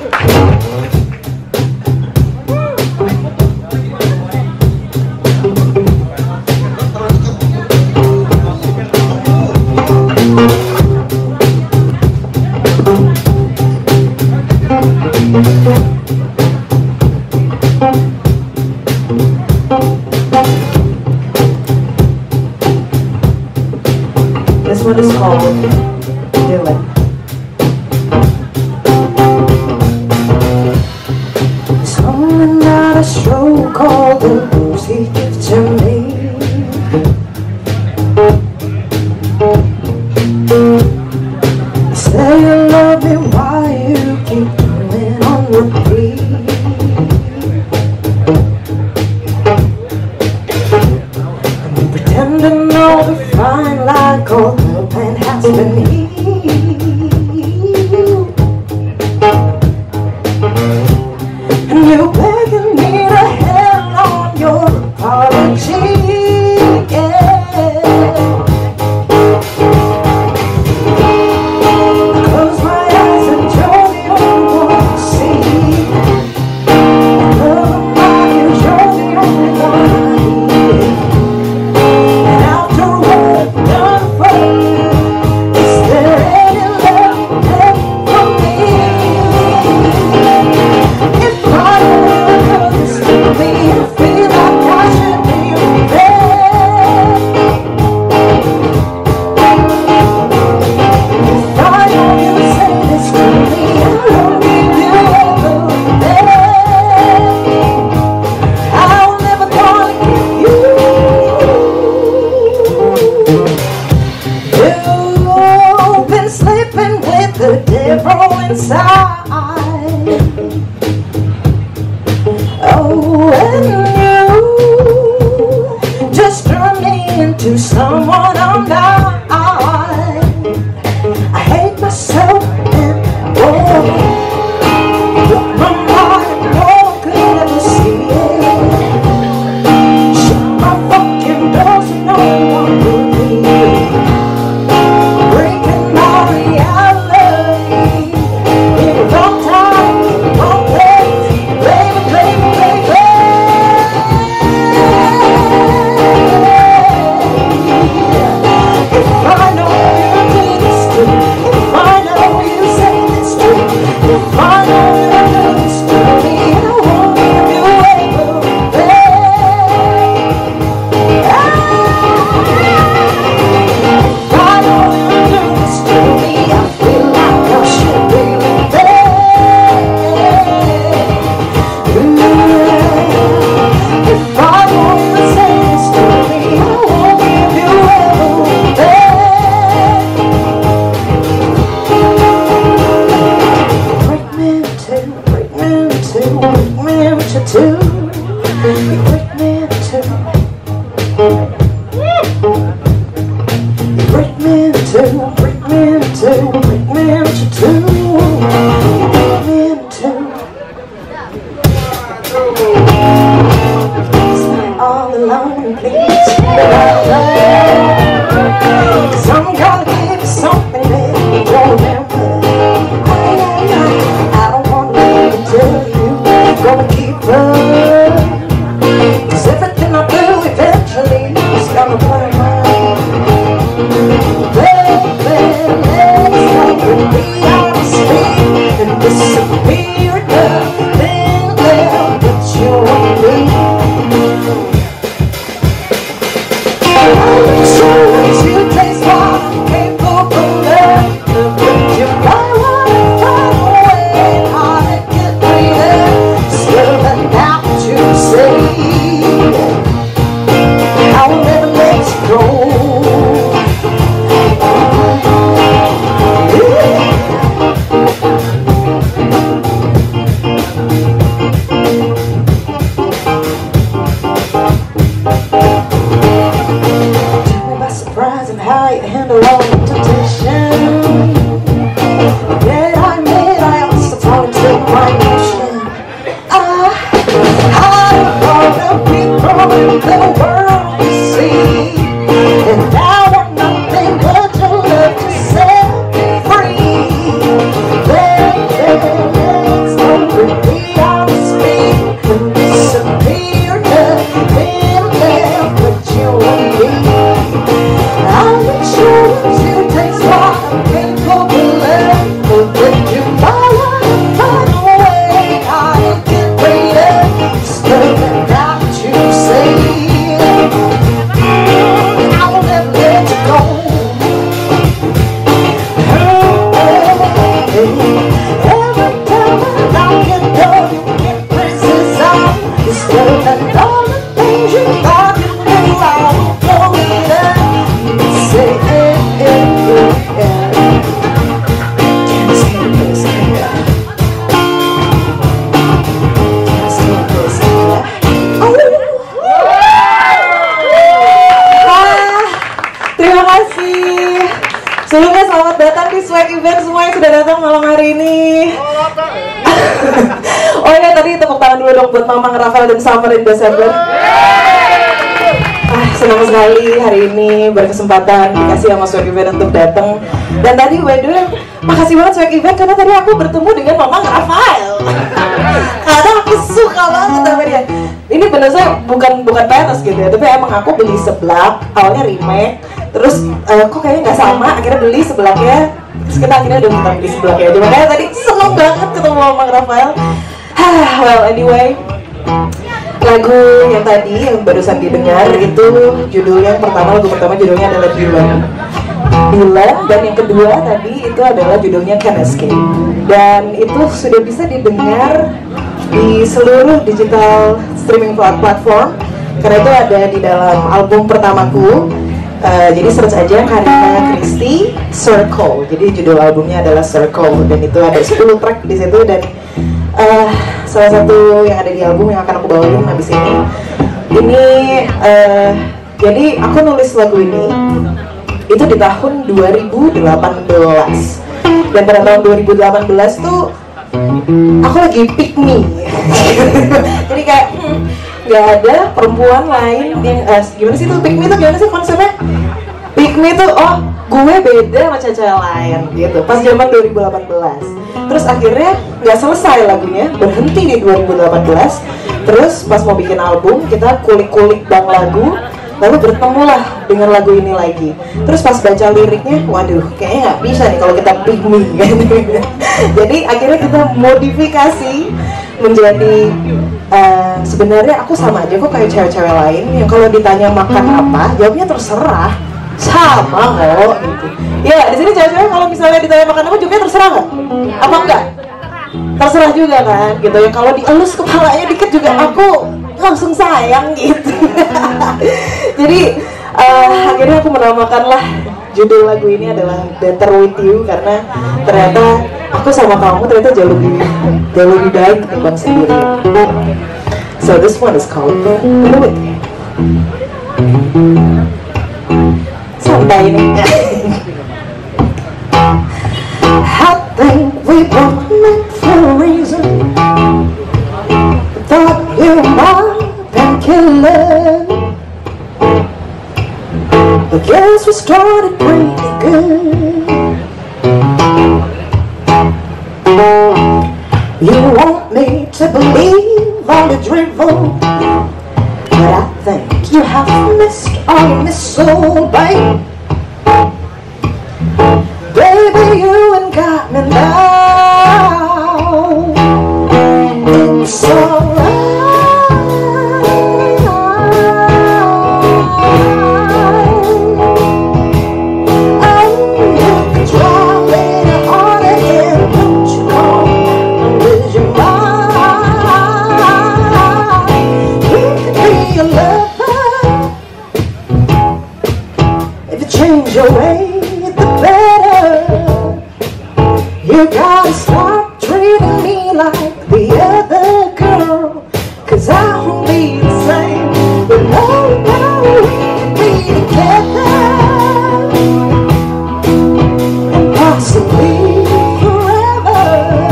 This one is called Do It. Someone got a show called The Blues He Gives to Me. You say you love me, why you keep doing on repeat? And you pretend to know the fine line called love and has been healed. And you're begging me to hell on your apology. The devil inside. Oh, and you just turned me into someone I'm not. I hate myself and but my mind, no one could ever see it. Shut my fucking doors and no one will leave. Breaking my reality. All alone, please. Some gotta give you something that you don't remember. I don't want to tell you, I'm gonna keep up. 'Cause everything I do eventually is gonna burn out. Baby, let's not be honestly and disappear enough. Then they'll get you on me. How you handle all the temptation. Yeah, I admit I also told you my emotion. I love the people in the world you see, and I want nothing but your love to set me free. Baby, let's Oh ya, tadi tepuk tangan dulu dong buat Mamang Rafael dan Summer in December. Senang sekali hari ini berkesempatan dikasih sama Swag Event untuk datang. Dan tadi by the way, makasih banget Swag Event karena tadi aku bertemu dengan Mamang Rafael. Karena aku suka banget sama dia. Ini bener saya bukan petes gitu ya, tapi emang aku beli seblak, awalnya remake, terus kok kayaknya nggak sama, akhirnya beli seblaknya. Terus kita akhirnya udah minta beli seblaknya aja. Makanya tadi seneng banget ketemu Mamang Rafael. Well anyway, lagu yang tadi yang barusan didengar itu judulnya lagu pertama judulnya adalah Dylan, dan yang kedua tadi itu adalah judulnya Can't Escape, dan itu sudah bisa didengar di seluruh digital streaming platform karena itu ada di dalam album pertamaku. Jadi search aja Karina Christy Circle, jadi judul albumnya adalah Circle, dan itu ada 10 track di situ, dan salah satu yang ada di album yang akan aku bawain habis ini jadi aku nulis lagu ini itu di tahun 2018, dan pada tahun 2018 tuh aku lagi pick me. Jadi kayak nggak ada perempuan lain yang gimana sih tuh pick me tuh, gimana sih konsepnya? Pick me tuh, oh gue beda sama cewek lain gitu pas zaman 2018. Terus akhirnya nggak selesai lagunya, berhenti di 2018. Terus pas mau bikin album kita kulik-kulik bang lagu, lalu bertemulah dengan lagu ini lagi. Terus pas baca liriknya, waduh kayaknya nggak bisa nih kalau kita pick me. Jadi akhirnya kita modifikasi menjadi sebenarnya aku sama aja kok kayak cewek-cewek lain yang kalau ditanya makan apa jawabnya terserah, sama kok gitu. Ya di sini cewek-cewek kalau misalnya ditanya makan apa jawabnya terserah nggak? Apa enggak? Terserah juga kan gitu ya. Kalau dielus kepalanya dikit juga aku langsung sayang gitu. Jadi akhirnya aku menamakanlah judul lagu ini adalah Better With You, karena ternyata aku sama kamu ternyata jauh lebih baik ketimbang sendiri. So this one is called Better With You. Santai nih. I think we were meant for a reason. Thought you were my painkiller. I guess we started pretty good. You want me to believe all the drivel, but I think you have missed all you miss so bad. Baby, you ain't got me now. It's alright. Change your way, the better. You gotta stop treating me like the other girl, 'cause I won't be the same. But no, we can be together, and possibly forever.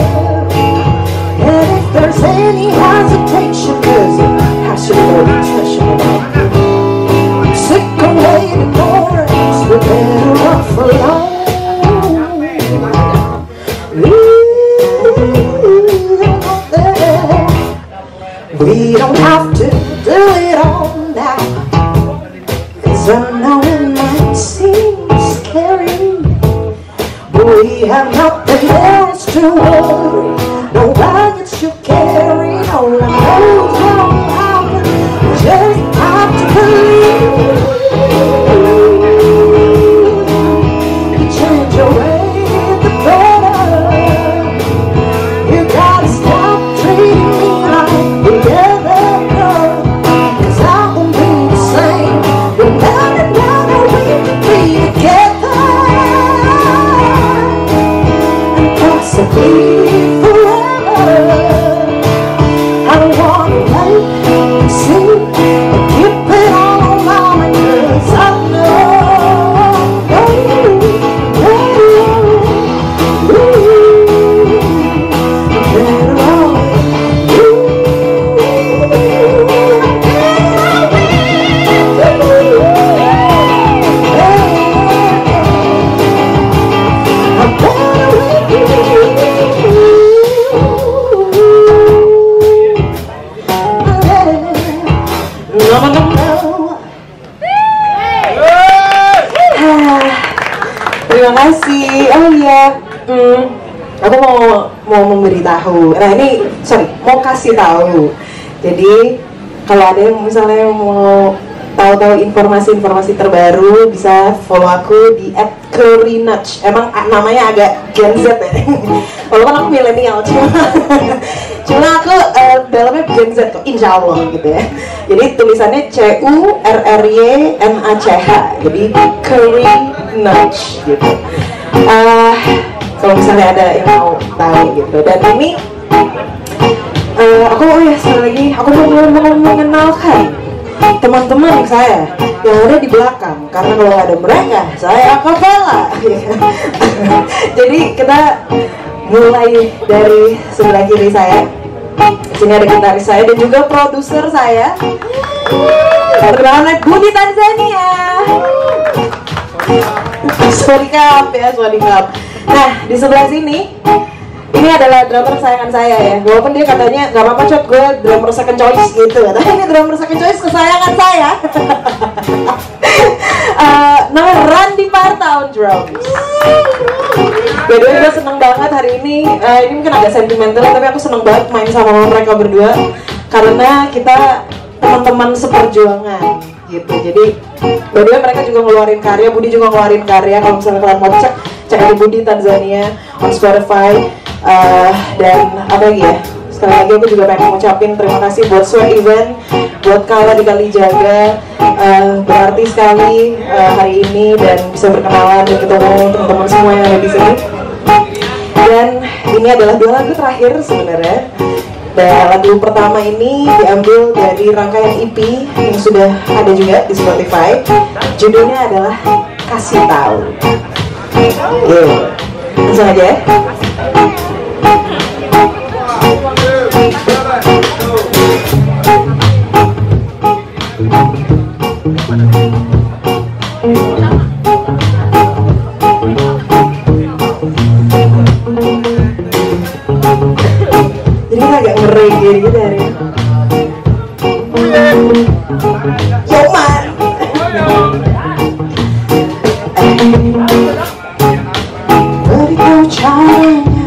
And if there's any hesitation, 'cause how should I be touching it? I'm sick of waiting for it. We're better off alone. We don't have to do it all now, 'cause I know it might seem scary, but we have nothing else to worry. No baggage to carry, no one knows what will happen. We just have to believe. Change your way, the better. You gotta stop treating me like the other tahu. Nah ini, mau kasih tahu. Jadi kalau ada yang misalnya mau tahu-tahu informasi-informasi terbaru, bisa follow aku di @kerinach. Emang namanya agak Gen Z ya. Walaupun aku milenial, cuma aku dalamnya Gen Z kok, insya Allah gitu ya. Jadi tulisannya CURRYNACH. Jadi Kerinach gitu. Kalau misalnya ada yang mau tahu gitu. Dan ini sekali lagi aku mau mengenalkan teman-teman saya yang ada di belakang, karena kalau ada mereka saya akapela. Jadi kita mulai dari sebelah kiri saya. Sini ada gitaris saya dan juga produser saya. Perkenalan Budi Tanzania. Swadikap ya, swadikap. Nah di sebelah sini ini adalah drummer kesayangan saya ya. Walaupun dia katanya gak apa-apa Cot, gue drummer second choice gitu. Tapi ini drummer second choice kesayangan saya. Namanya Randy Parta on drums. Jadi gue seneng banget hari ini. Ini mungkin agak sentimental, tapi aku seneng banget main sama mereka berdua karena kita teman-teman seperjuangan gitu. Jadi berdua mereka juga ngeluarin karya, Budi juga ngeluarin karya. Kalau misalnya kalian mau cek di Budi Tanzania on Spotify. Dan apa lagi ya, sekali lagi aku juga pengen ngucapin terima kasih buat Sweat Event, buat Kala di Kalijaga. Berarti sekali hari ini dan bisa berkenalan dan ketemu teman-teman semua yang ada di sini. Dan ini adalah 2 lagu terakhir sebenarnya. Dan lagu pertama ini diambil dari rangkaian EP yang sudah ada juga di Spotify. Judulnya adalah Kasih Tahu. Langsung aja ya. Jadi agak ngereggae gitu hari ini. Yoman. Beritahu caranya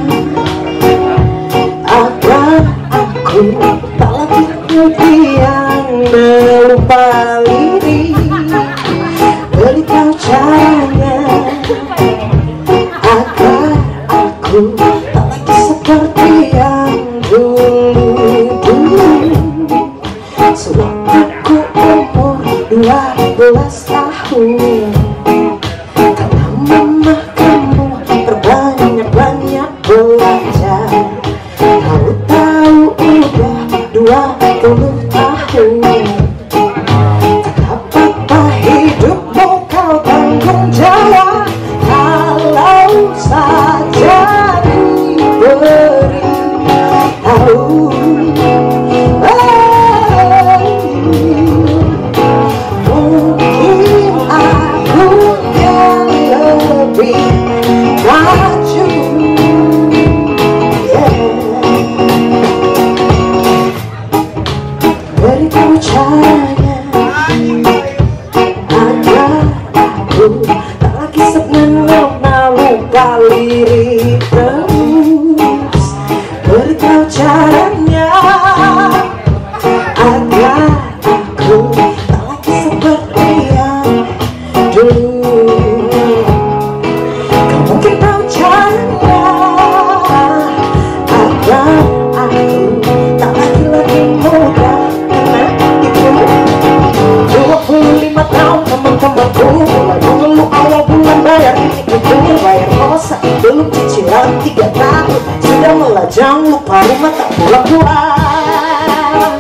agar aku tak lagi yang melupa diri. Beritahu caranya agar aku tak lagi seperti yang dulu. Sewaktu ku umur 12 tahun, karena mama kamu terbanyak-banyak belajar. Tahu-tahu udah 20 tahun. Tak apa-apa hidupmu kau tanggung jawab, kalau saja diberi tahu. Mungkin aku yang lebih maju. Beritahu caranya agar aku tak lagi lupa diri terus. Beritahu caranya agar aku tak lagi seperti yang dulu. Kau mungkin tahu caranya agar aku tak lagi muda. 25 tahun teman-temanku mulai mengeluh awal bulan bayar itu, bayar kosan belum cicilan 3 tahun sudah melajang, lupa rumah tak pulang-pulang.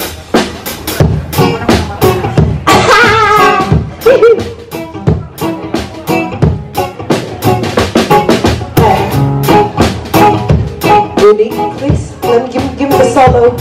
Rudy, please give me the solo.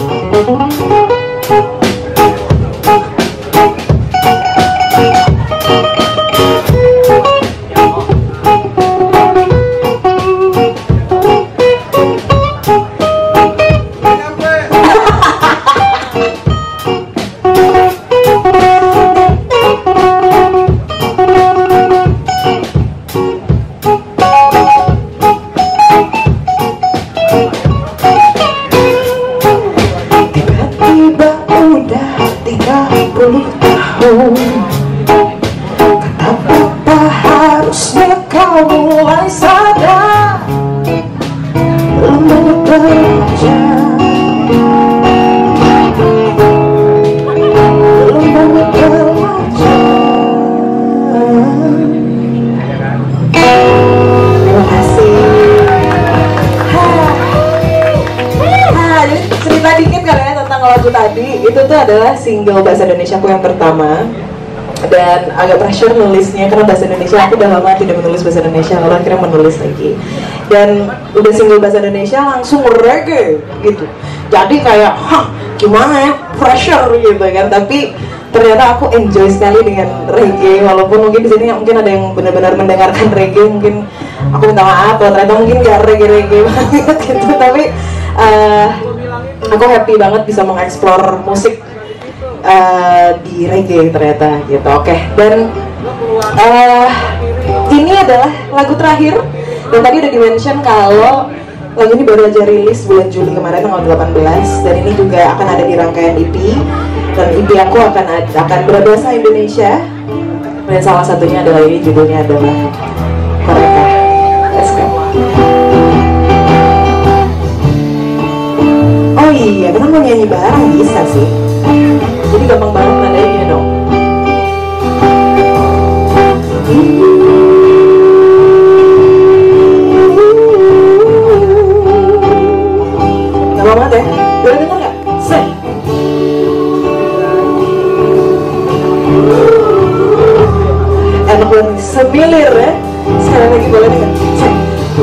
jadi cerita dikit kali ya tentang lagu tadi. Itu tuh adalah single bahasa Indonesia aku yang pertama. Dan agak pressure nulisnya karena bahasa Indonesia aku udah lama tidak menulis bahasa Indonesia, lalu akhirnya menulis lagi. Dan udah single bahasa Indonesia langsung reggae gitu. Jadi kayak, gimana ya, pressure gitu kan. Tapi ternyata aku enjoy sekali dengan reggae, walaupun mungkin di sini mungkin ada yang benar-benar mendengarkan reggae, mungkin aku minta maaf kalau ternyata mungkin gak reggae banget gitu. Tapi aku happy banget bisa mengeksplor musik di reggae ternyata gitu. Oke. Dan ini adalah lagu terakhir dan tadi udah di-mention kalau lagu ini baru aja rilis bulan Juli kemarin tanggal 18 dan ini juga akan ada di rangkaian EP dan EP aku akan berbahasa Indonesia dan salah satunya adalah ini, judulnya adalah Koreka. Let's go. Oh iya, kita mau nyanyi bareng bisa sih. Jadi gampang banget nadanya gini dong. Gampang banget ya? Boleh denger gak? Say. Enak banget, semilir ya. Sekali lagi boleh denger. Say.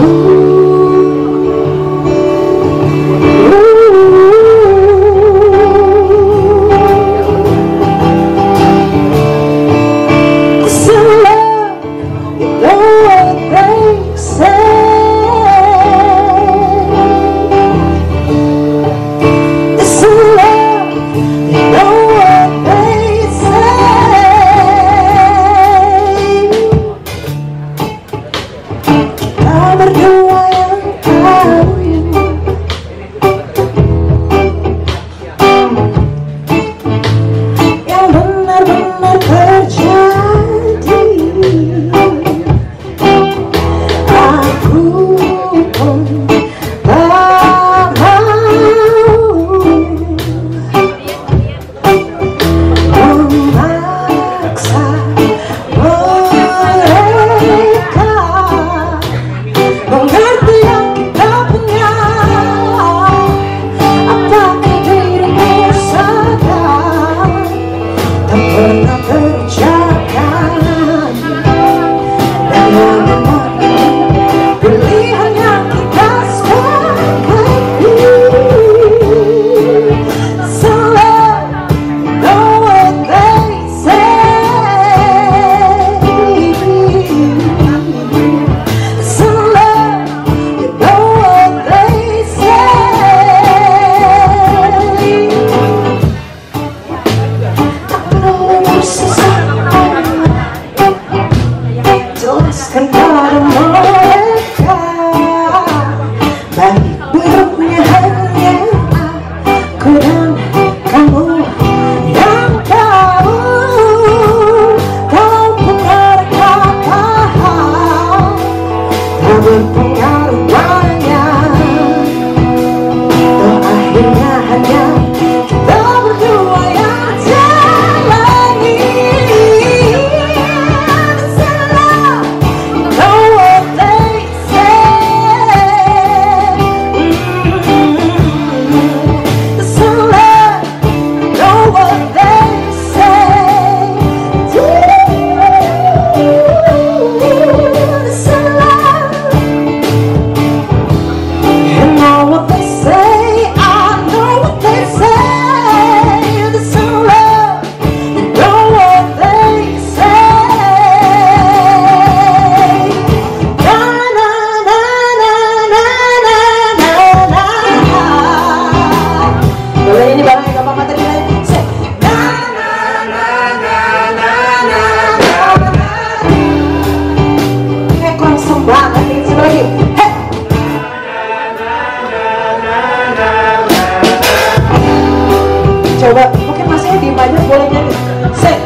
Coba, mungkin masnya diem aja, boleh nyanyi. Set.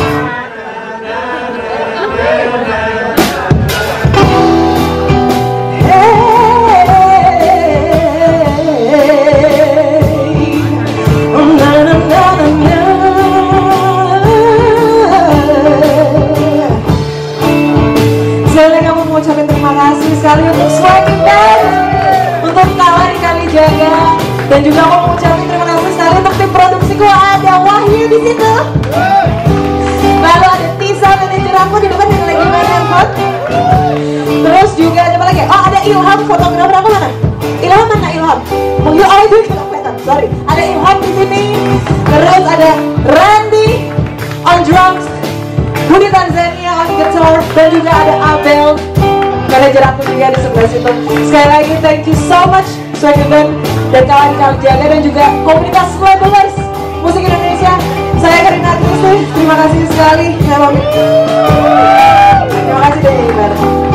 Jadi kamu mengucapkan terima kasih sekali untuk Swag Event, untuk Kawan Kalijaga, dan juga aku mau ucapin terima kasih sekali untuk tim produksiku. Ada Wahyu di situ. Lalu ada Tisa manajer aku di depan yang lagi main handphone. Terus juga ada apa lagi? Oh, ada Ilham fotografer aku mana? Ilham mana Ilham? Oh itu kelihatan. Sorry. Ada Ilham di sini. Terus ada Randy on drums, Budi Tanzania on guitar, dan juga ada Abel manajer aku juga di sebelah situ. Sekali lagi thank you so much Swag Event dan kawan-kawan jaga dan juga komunitas labelers musik Indonesia. Saya Karina Kristi, terima kasih sekali. Terima kasih dari Ibar.